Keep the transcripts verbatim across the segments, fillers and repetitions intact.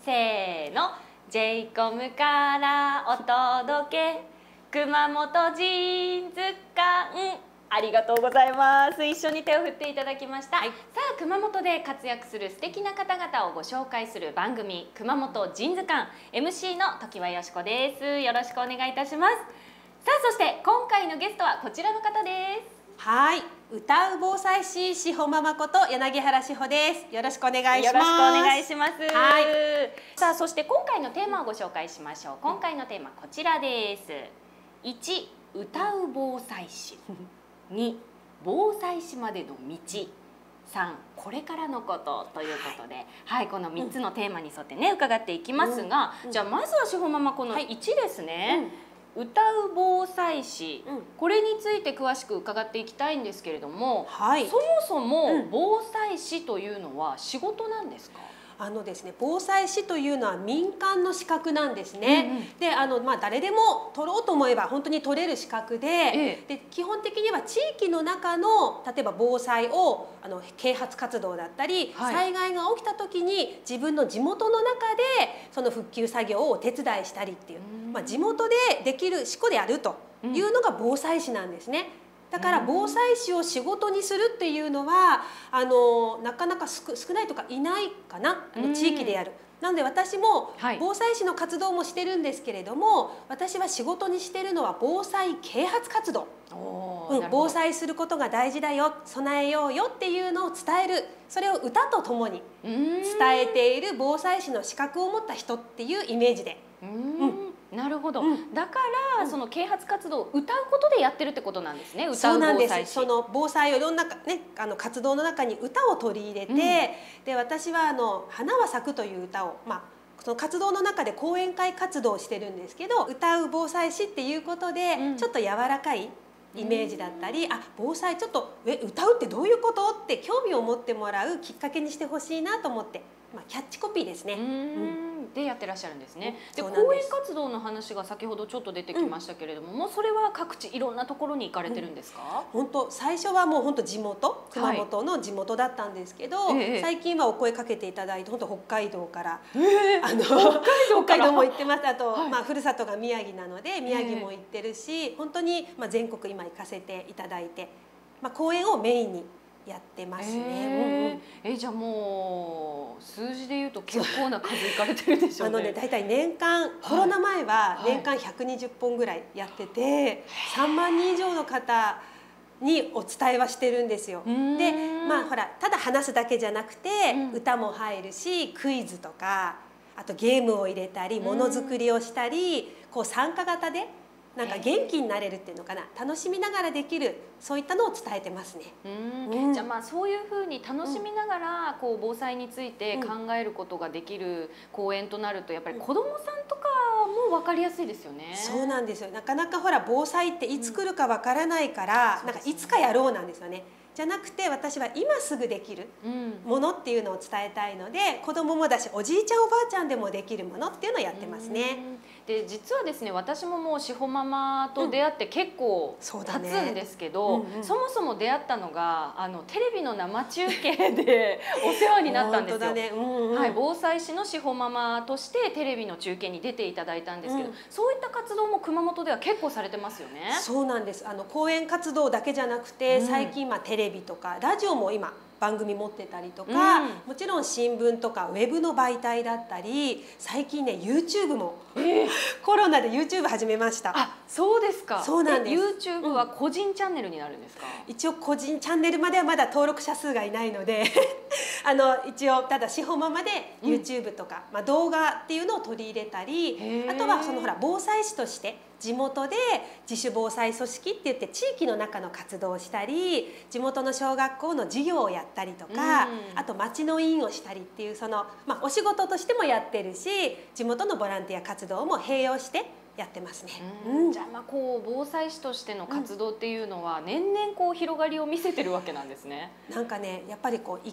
せーの、 ジェイコム からお届け、熊本人図鑑。ありがとうございます。一緒に手を振っていただきました、はい、さあ熊本で活躍する素敵な方々をご紹介する番組、熊本人図鑑。 エムシー の常盤よし子です。よろしくお願いいたします。さあそして今回のゲストはこちらの方です。 はい、歌う防災士志保ママこと柳原志保です。よろしくお願いします。よろしくお願いします。はい。さあそして今回のテーマをご紹介しましょう。今回のテーマこちらです。いち、歌う防災士。に、防災士までの道。さん、これからのことということで、はい、はい、このみっつのテーマに沿ってね、伺っていきますが、うん、じゃあまずは志保ママこのいちですね。はい、うん、歌う防災士、うん、これについて詳しく伺っていきたいんですけれども、はい、そもそも防災士というのは仕事なんですか？ あのですね、防災士というのは民間の資格なんですね。うんうん、で、あのまあ誰でも取ろうと思えば本当に取れる資格で、ええ、で基本的には地域の中の例えば防災をあの啓発活動だったり、はい、災害が起きた時に自分の地元の中でその復旧作業をお手伝いしたりっていう、まあ地元でできるしこでやるというのが防災士なんですね。だから防災士を仕事にするっていうのはあのなかなか少少ないとかいないかな、あの地域でやる。なので私も防災士の活動もしてるんですけれども、はい、私は仕事にしてるのは防災啓発活動、うん、防災することが大事だよ、備えようよっていうのを伝える、それを歌とともに伝えている防災士の資格を持った人っていうイメージで。 うんなるほど、うん、だから、うん、その啓発活動を歌うことでやってるってことなんですね。歌う防災士。そうなんです。その防災をいろんな、ね、あの活動の中に歌を取り入れて、うん、で私はあの「花は咲く」という歌を、まあ、その活動の中で講演会活動をしてるんですけど、歌う防災士っていうことで、うん、ちょっと柔らかいイメージだったり、あ、防災ちょっとえ歌うってどういうことって興味を持ってもらうきっかけにしてほしいなと思って、まあ、キャッチコピーですね。うんでやってらっしゃるんですね。で講演活動の話が先ほどちょっと出てきましたけれども、うん、もうそれは各地いろんなところに行かれてるんですか？ うん、本当最初はもう本当地元、熊本の地元だったんですけど、はい、最近はお声かけていただいて本当北海道から、えー、あの北海道北海道も行ってます。あと、はい、まあふるさとが宮城なので宮城も行ってるし、えー、本当にまあ全国今行かせていただいて、まあ講演をメインにやってますね。 えー、じゃあもう数字で言うと結構な数いかれてるでしょうね。 あのね、だいたい年間、コロナ前は年間ひゃくにじゅっぽんぐらいやってて、さんまんにん以上の方にお伝えはしてるんですよ。で、まあほらただ話すだけじゃなくて、うん、歌も入るし、クイズとかあとゲームを入れたりものづくりをしたり、こう参加型でなんか元気になれるっていうのかな、楽しみながらできる、そういったのを伝えてますね。 うん、じゃあまあそういうふうに楽しみながらこう防災について考えることができる講演となると、やっぱり子どもさんとかも分かりやすいですよね。 そうなんですよ。なかなかほら防災っていつ来るかわからないから、うん、なんかいつかやろうなんですよね。じゃなくて私は今すぐできるものっていうのを伝えたいので、子供もだしおじいちゃんおばあちゃんでもできるものっていうのをやってますね。 で実はですね、私ももう志保ママと出会って結構経つんですけど、そもそも出会ったのがあのテレビの生中継でお世話になったんですよ。ね、うんうん、はい、防災士の志保ママとしてテレビの中継に出ていただいたんですけど、うん、そういった活動も熊本では結構されてますよね。 そうなんです。あの講演活動だけじゃなくて、うん、最近まあテレビとかラジオも今番組持ってたりとか、うん、もちろん新聞とかウェブの媒体だったり、最近ね YouTube も、えー、コロナで YouTube 始めました。 あ、そうですか。 そうなんです。 YouTube は個人チャンネルになるんですか？ うん、一応個人チャンネルまではまだ登録者数がいないのであの一応ただ志保ママで YouTube とか、うん、まあ、動画っていうのを取り入れたり、あとはそのほら防災士として地元で自主防災組織って言って地域の中の活動をしたり、地元の小学校の授業をやったりとか、うん、あと町の委員をしたりっていう、その、まあ、お仕事としてもやってるし、地元のボランティア活動も併用してやってますね。 うん、じゃあまあこう防災士としての活動っていうのは年々こう広がりを見せてるわけなんですね。 なんかね、やっぱりこうい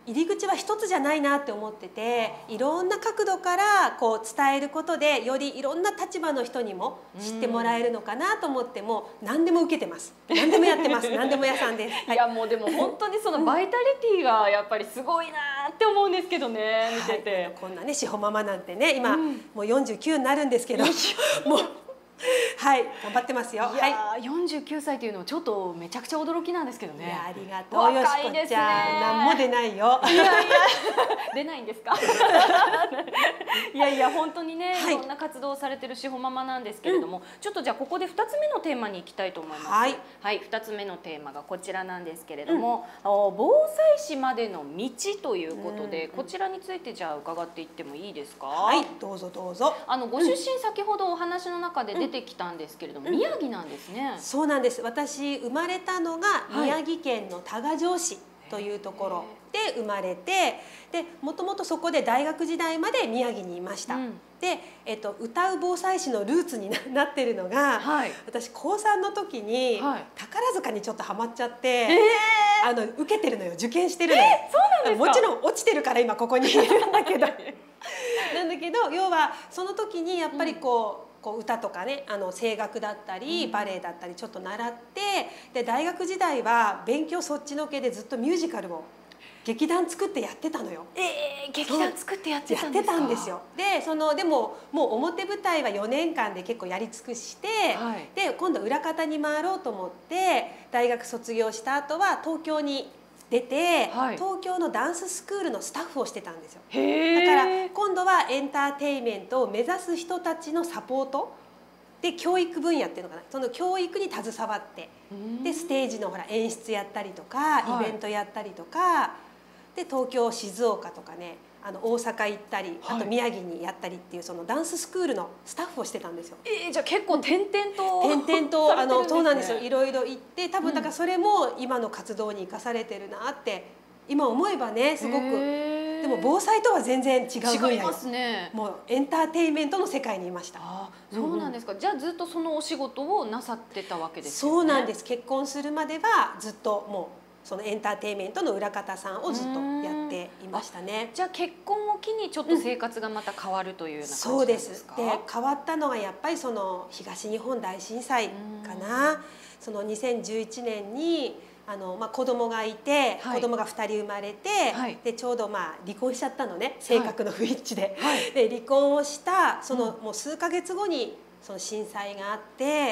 入り口は一つじゃないなって思ってて、いろんな角度からこう伝えることでよりいろんな立場の人にも知ってもらえるのかなと思っても何でも受けてます。何でもやってます。何でも屋さんです。はい、 いやもうでも本当にそのバイタリティがやっぱりすごいなって思うんですけどね、見てて、はい、 こんなねしほママなんてね今、うん、もうよんじゅうきゅうになるんですけどもうはい頑張ってますよ。 いやー、よんじゅうきゅうさいというのはちょっとめちゃくちゃ驚きなんですけどね。 いやありがとうよしこちゃん、なんも出ないよ。 いやいや出ないんですか。いやいや本当にね、はい、いろんな活動をされてるしほママなんですけれども、うん、ちょっとじゃあここでふたつめのテーマに行きたいと思います。はい、はい、ふたつめのテーマがこちらなんですけれども、うん、防災士までの道ということで、うん、こちらについてじゃあ伺っていってもいいですか。 はい、どうぞどうぞ。 あのご出身、うん、先ほどお話の中で出てきたんですけれども、うん、宮城なんですね。 そうなんです。私生まれたのが宮城県の多賀城市というところで生まれて、でもともとそこで大学時代まで宮城にいました。うん、で、えっと、歌う防災士のルーツになってるのが、はい、私こうさんの時に、はい、宝塚にちょっとハマっちゃって、えー、あの受けてるのよ、受験してるのよ。 えー、そうなんですか。 もちろん落ちてるから今ここにいるんだけどなんだけど要はその時にやっぱりこう、うんこう歌とかね、あの声楽だったりバレエだったりちょっと習って、で大学時代は勉強そっちのけでずっとミュージカルを劇団作ってやってたのよ。 えー、劇団作ってやってたんですか。 やってたんですよ。でそのでももう表舞台はよねんかんで結構やり尽くして、はい、で今度裏方に回ろうと思って大学卒業した後は東京に出て、はい、東京のダンススクールのスタッフをしてたんですよ。だから今度はエンターテインメントを目指す人たちのサポートで教育分野っていうのかな、その教育に携わってでステージのほら演出やったりとか、はい、イベントやったりとかで東京静岡とかね、あの大阪行ったり、はい、あと宮城にやったりっていうそのダンススクールのスタッフをしてたんですよ。 えー、じゃあ結構転々と転々とあのそうなんですよ。いろいろ行って多分だからそれも今の活動に生かされてるなって今思えばねすごく。でも防災とは全然違う分野。 違いますね。 もうエンターテインメントの世界にいました。 あ、そうなんですか。うん、じゃあずっとそのお仕事をなさってたわけですよね。 そうなんです。結婚するまではずっともうそのエンターテインメントの裏方さんをずっとやっていましたね。 じゃあ結婚を機にちょっと生活がまた変わるというような感じなんですか。 そうです。で変わったのがやっぱりその東日本大震災かな。そのにせんじゅういちねんにあの、まあ、子供がいて、はい、子供がふたり生まれて、はい、でちょうどまあ離婚しちゃったのね、性格の不一致で。はい、で離婚をしたその、うん、もう数ヶ月後にその震災があって、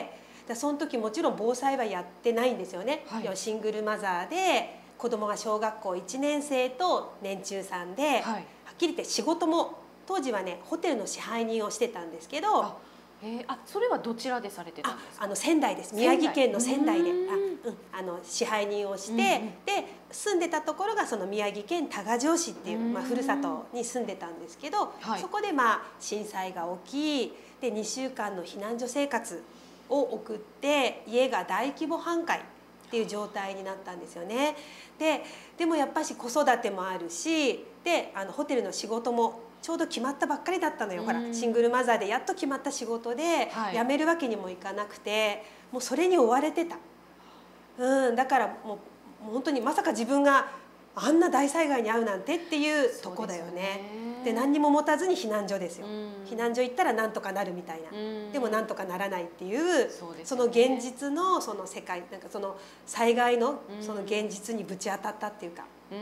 でその時もちろん防災はやってないんですよね。はい、シングルマザーで子供が小学校いちねんせいと年中さんで、はい、はっきり言って仕事も当時はねホテルの支配人をしてたんですけど。 えー、あ、それはどちらでされてたんですか。 あ、あの仙台です。宮城県の仙台で、あ、うん、あの支配人をして、うん、で住んでたところがその宮城県多賀城市っていう、まあ故郷に住んでたんですけど、はい、そこでまあ震災が起き、でにしゅうかんの避難所生活を送って家が大規模半壊っていう状態になったんですよね。で、でもやっぱし子育てもあるし、であのホテルの仕事もちょうど決まったばっかりだったのよ。ほらシングルマザーでやっと決まった仕事で、はい、辞めるわけにもいかなくて、もうそれに追われてた。うん、だからもう、もう本当にまさか自分があんな大災害に遭うなんてっていうとこだよね。で何にも持たずに避難所ですよ。避難所行ったらなんとかなるみたいな。でもなんとかならないっていう、その現実のその世界、なんかその災害のその現実にぶち当たったっていうか。 うん、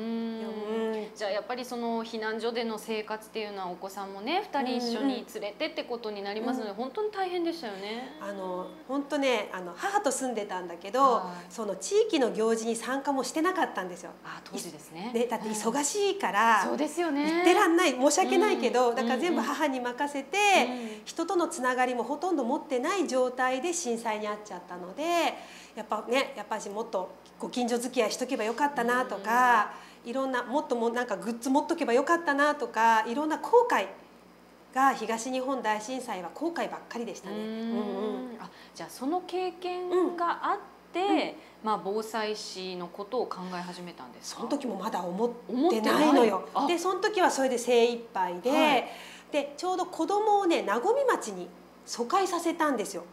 じゃあやっぱりその避難所での生活っていうのはお子さんもねふたり一緒に連れてってことになりますので、うん、本当に大変でしたよね。 あの本当ね、あの母と住んでたんだけど、その地域の行事に参加もしてなかったんですよ。 あ、当時ですね。 ね、だって忙しいから、 うん、そうですよね。 行ってらんない、申し訳ないけど、うん、だから全部母に任せて、うん、人とのつながりもほとんど持ってない状態で震災に遭っちゃったので、やっぱね、やっぱしもっとご近所付き合いしとけばよかったなとか、いろんなもっともなんかグッズ持っとけばよかったなとか、いろんな後悔が東日本大震災は後悔ばっかりでしたね。うんうん、 あ、じゃあその経験があって、うん、まあ防災士のことを考え始めたんですか。 その時もまだ思ってないのよ。でその時はそれで精一杯で、はい、でちょうど子供をね和水町に疎開させたんですよ。 あ、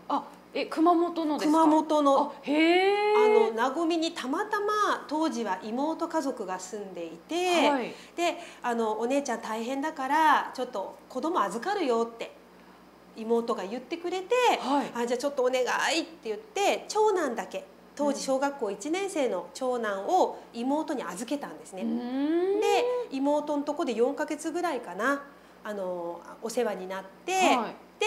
え、熊本のですか？ 熊本の。 あ、へえ。 あの名古屋にたまたま当時は妹家族が住んでいて、はい、であのお姉ちゃん大変だからちょっと子供預かるよって妹が言ってくれて、はい、あじゃあちょっとお願いって言って長男だけ当時小学校いちねん生の長男を妹に預けたんですね。で妹のとこでよんかげつぐらいかなあのお世話になって、はい、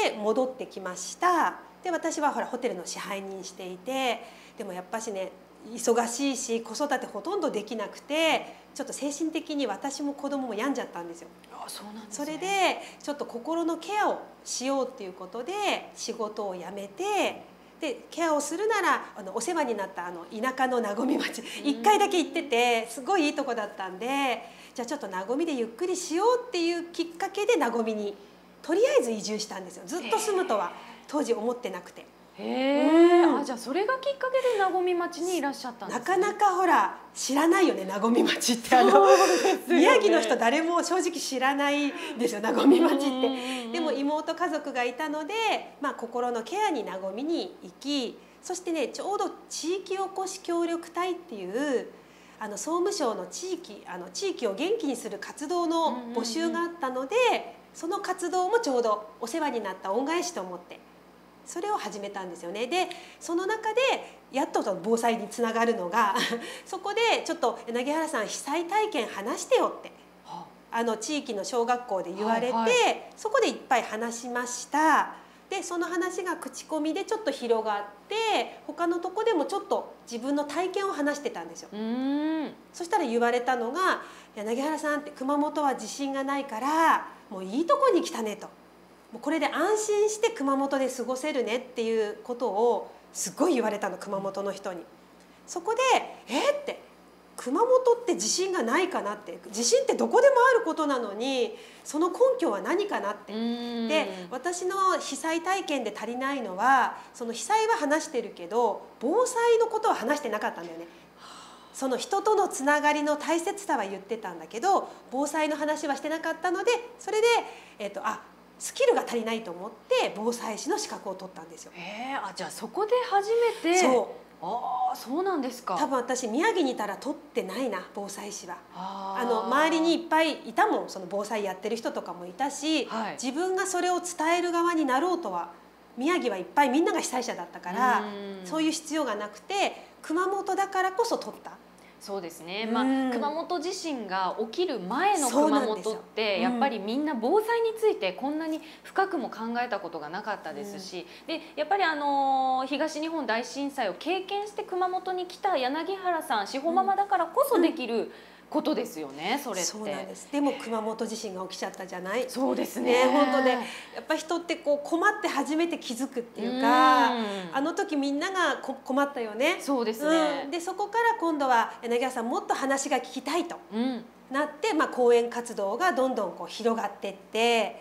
で戻ってきました。で私はほらホテルの支配人していて、でもやっぱしね忙しいし子育てほとんどできなくてちょっと精神的に私も子供も病んじゃったんですよ。 あ、そうなんですね。 それでちょっと心のケアをしようっていうことで仕事を辞めて、でケアをするならあのお世話になったあの田舎の和み町いっかいだけ行っててすごいいいとこだったんで、じゃあちょっと和みでゆっくりしようっていうきっかけで和みにとりあえず移住したんですよ。ずっと住むとは当時思ってなくて。 へえ、うん、あ、じゃあそれがきっかけで和み町にいらっしゃったんですね。 なかなかほら知らないよね、和み町ってあの、ね、宮城の人誰も正直知らないですよ、和み町って。でも妹家族がいたので、まあ、心のケアに和みに行き、そしてねちょうど地域おこし協力隊っていうあの総務省の地域あの地域を元気にする活動の募集があったので、その活動もちょうどお世話になった恩返しと思ってそれを始めたんですよね。でその中でやっと防災につながるのがそこでちょっと柳原さん被災体験話してよってあの地域の小学校で言われて、はいはい、そこでいっぱい話しました。でその話が口コミでちょっと広がって他のとこでもちょっと自分の体験を話してたんですよ。うーんそしたら言われたのが「柳原さんって熊本は地震がないからもういいとこに来たね」と。もうこれで安心して熊本で過ごせるねっていうことをすごい言われたの、熊本の人に。そこで「えっ?」て「熊本って地震がないかな」って「地震ってどこでもあることなのにその根拠は何かな」って。で私の被災体験で足りないのはその被災は話してるけど防災のことは話してなかったんだよね。その人とのつながりの大切さは言ってたんだけど防災の話はしてなかったので、それで、えーと、あスキルが足りないと思って防災士の資格を取ったんですよ。 へー、あ、じゃあそこで初めて。そう、ああ、そうなんですか。 多分私宮城にいたら取ってないな、防災士は。あの周りにいっぱいいたもん、その防災やってる人とかもいたし、はい、自分がそれを伝える側になろうとは宮城はいっぱいみんなが被災者だったからそういう必要がなくて熊本だからこそ取った。 そうですね、まあ、熊本地震が起きる前の熊本ってやっぱりみんな防災についてこんなに深くも考えたことがなかったですし、うん、でやっぱりあの東日本大震災を経験して熊本に来た柳原さん、志保ママだからこそできる、うんことですよね、それって。 そうなんです。でも熊本地震が起きちゃったじゃない。 そうですね。 ね、本当ね、やっぱ人ってこう困って初めて気づくっていうか、うあの時みんながこ困ったよね。 そうですね。 うん、でそこから今度は柳原さんもっと話が聞きたいとなって、うん、まあ講演活動がどんどんこう広がっていって。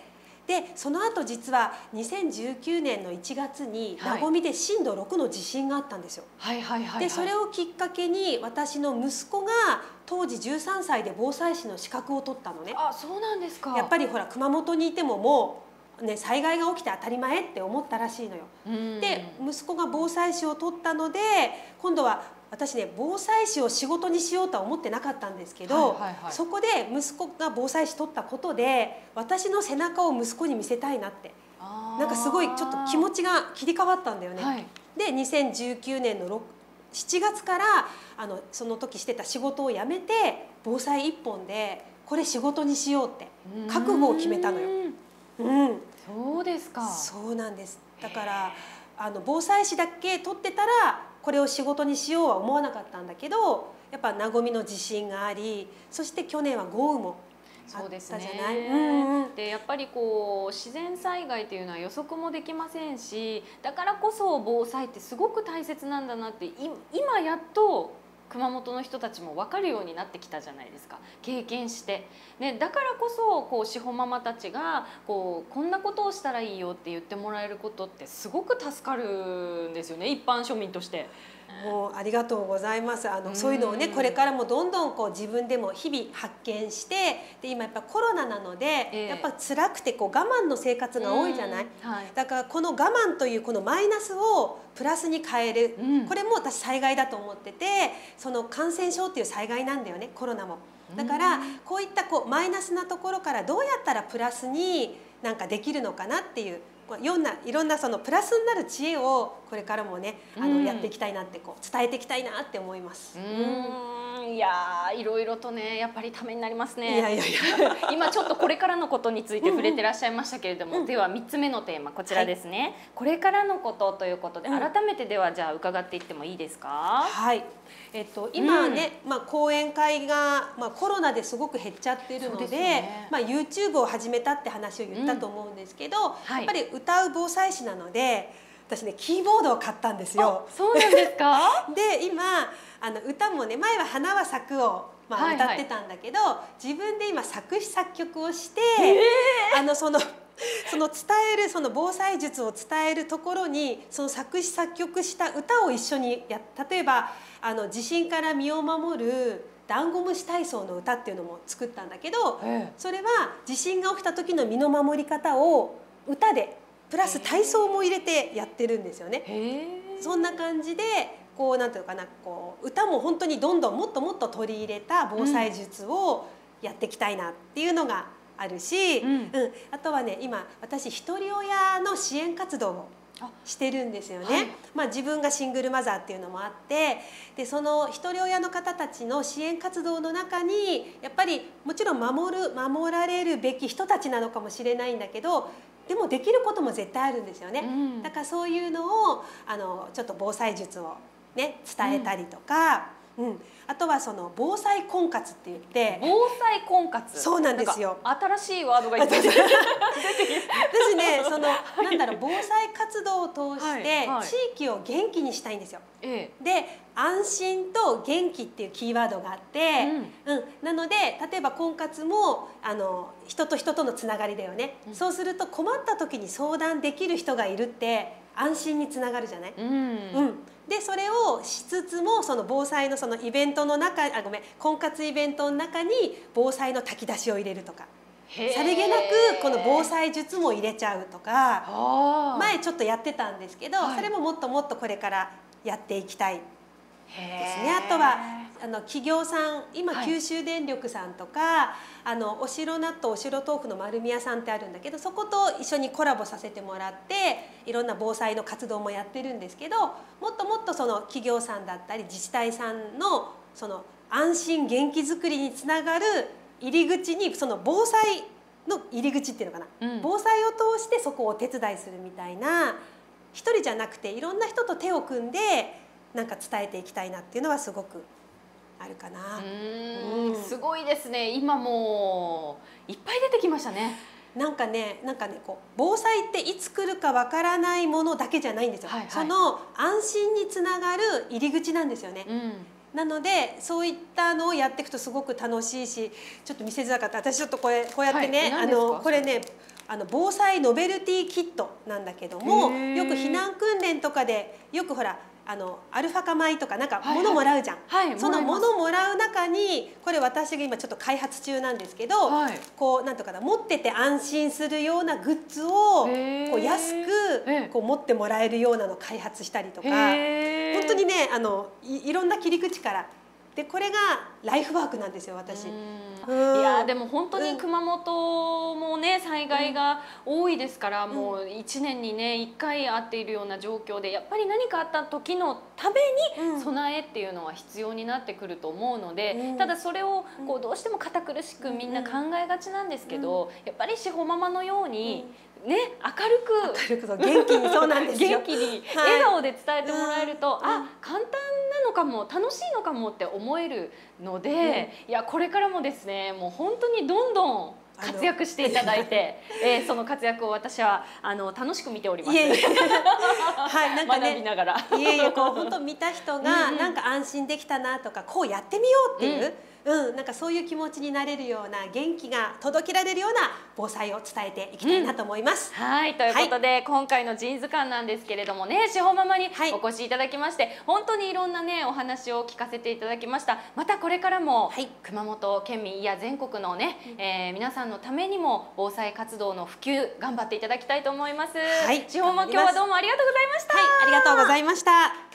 でその後実はにせんじゅうきゅうねんのいちがつに和みで震度ろくの地震があったんですよ。でそれをきっかけに私の息子が当時じゅうさんさいで防災士の資格を取ったのね。 あ、そうなんですか。 やっぱりほら熊本にいてももう、ね、災害が起きて当たり前って思ったらしいのよ。で息子が防災士を取ったので今度は私ね防災士を仕事にしようとは思ってなかったんですけど、そこで息子が防災士取ったことで私の背中を息子に見せたいなってなんかすごいちょっと気持ちが切り替わったんだよね。はい、でにせんじゅうきゅうねんのしちがつからあのその時してた仕事を辞めて防災一本でこれ仕事にしようって覚悟を決めたのよ。うん、 そうですか。 そうなんです。だからあの防災士だけ取ってたらこれを仕事にしようは思わなかったんだけど、やっぱ和みの地震があり、そして去年は豪雨もあったじゃない。 うんうん、でやっぱりこう自然災害というのは予測もできませんし、だからこそ防災ってすごく大切なんだなって今やっと熊本の人たちも分かるようになってきたじゃないですか、経験して、ね、だからこそこう志保ママたちがこうこんなことをしたらいいよって言ってもらえることってすごく助かるんですよね、一般庶民として。 もうありがとうございます。あのそういうのをね、これからもどんどんこう自分でも日々発見して、で今やっぱコロナなので、えー、やっぱ辛くてこう我慢の生活が多いじゃない、はい、だからこの我慢というこのマイナスをプラスに変える、うん、これも私災害だと思ってて、その感染症っていう災害なんだよね、コロナも。だからこういったこうマイナスなところからどうやったらプラスになんかできるのかなっていう、いろんないろんなそのプラスになる知恵をこれからもね、あのやっていきたいなって、こう伝えていきたいなって思います。 うん、いやー、いろいろとね、やっぱりためになりますね。 いやいやいや今ちょっとこれからのことについて触れてらっしゃいましたけれども、うんうん、ではみっつめのテーマこちらですね、はい、これからのことということで、改めてではじゃあ伺っていってもいいですか？ はい、えっと、今ね、うん、まあ、講演会が、まあ、コロナですごく減っちゃってるの で, で、ね、まあ、YouTube を始めたって話を言ったと思うんですけど、うん、はい、やっぱり歌う防災士なので、私ねキーボードを買ったんですよ。 そうなんですか？ で今あの歌もね、前は「花は咲く」を、まあ、歌ってたんだけど、はいはい、自分で今作詞作曲をして、えー、あのそのその伝えるその防災術を伝えるところに、その作詞作曲した歌を一緒にや、例えばあの地震から身を守るダンゴムシ体操の歌っていうのも作ったんだけど、えー、それは地震が起きた時の身の守り方を歌でプラス体操も入れてやってるんですよね。そんな感じでこうなんていうのかな、こう歌も本当にどんどんもっともっと取り入れた防災術をやっていきたいなっていうのがあるし、うんうん、あとはね、今私ひとり親の支援活動をしてるんですよね。はい、まあ、自分がシングルマザーっていうのもあって、でそのひとり親の方たちの支援活動の中にやっぱりもちろん守る守られるべき人たちなのかもしれないんだけど、でもできることも絶対あるんですよね。うん、だからそういうのをあのちょっと防災術をね伝えたりとか、うん、うん、あとはその防災婚活って言って、 防災婚活、 そうなんですよ。 新しいワードがいっぱい出てきて私ね、そのなんだろう、防災活動を通して地域を元気にしたいんですよ。はいはい、で安心と元気っていうキーワードがあって、うんうん、なので例えば婚活もあの人と人とのつながりだよね、うん、そうすると困った時に相談できる人がいるって安心につながるじゃない、うんうん、でそれをしつつも、その防災のそのイベントの中、あごめん婚活イベントの中に防災の炊き出しを入れるとか、さりげなくこの防災術も入れちゃうとか、前ちょっとやってたんですけど、はい、それももっともっとこれからやっていきたいですね。あとはあの企業さん、今、はい、九州電力さんとかあのお城納豆お城豆腐の丸宮さんってあるんだけど、そこと一緒にコラボさせてもらっていろんな防災の活動もやってるんですけど、もっともっとその企業さんだったり自治体さんのその安心元気づくりにつながる入り口に、その防災の入り口っていうのかな、うん、防災を通してそこをお手伝いするみたいな、一人じゃなくていろんな人と手を組んでなんか伝えていきたいなっていうのはすごくあるかな。 うん、すごいですね。今もういっぱい出てきましたね。 なんかね、なんかね、こう防災っていつ来るかわからないものだけじゃないんですよ。はいはい、その安心につながる入り口なんですよね。うん、なのでそういったのをやっていくとすごく楽しいし、ちょっと見せづらかった。私ちょっとこれこうやってね、はい、あのこれね。あの防災ノベルティキットなんだけども、よく避難訓練とかでよくほらあのアルファ化米とかなんか物もらうじゃん、はいはい、その物もらう中にこれ私が今ちょっと開発中なんですけど、はい、こうなんとかな持ってて安心するようなグッズをこう安くこう持ってもらえるようなのを開発したりとか、本当にねあの い, いろんな切り口からで、これがライフワークなんですよ私。 いやでも本当に熊本もね災害が多いですから、うん、もういちねんにねいっかいあっているような状況で、やっぱり何かあった時のために備えっていうのは必要になってくると思うので、うん、ただそれをこうどうしても堅苦しくみんな考えがちなんですけど、うん、やっぱりしほママのように、うんね、明るく明るくそう元気にそうなんですよ元気に笑顔で伝えてもらえると、はい、あ簡単なのかも楽しいのかもって思えるので、うん、いやこれからもですねもう本当にどんどん活躍していただいて、えー、その活躍を私はあの楽しく見ております。いえいえはい、なんかね、学びながらいえいえこう本当見た人がなんか安心できたなとか、こうやってみようっていう、うん、 うん、なんかそういう気持ちになれるような、元気が届けられるような防災を伝えていきたいなと思います。 うん、はいということで、はい、今回のジーンズ館なんですけれどもね、しほママにお越しいただきまして、はい、本当にいろんなねお話を聞かせていただきました。またこれからも、はい、熊本県民や全国のね、うん、えー、皆さんのためにも防災活動の普及頑張っていただきたいと思います。はい、しほママ、今日はどうもありがとうございました。 はい、ありがとうございました。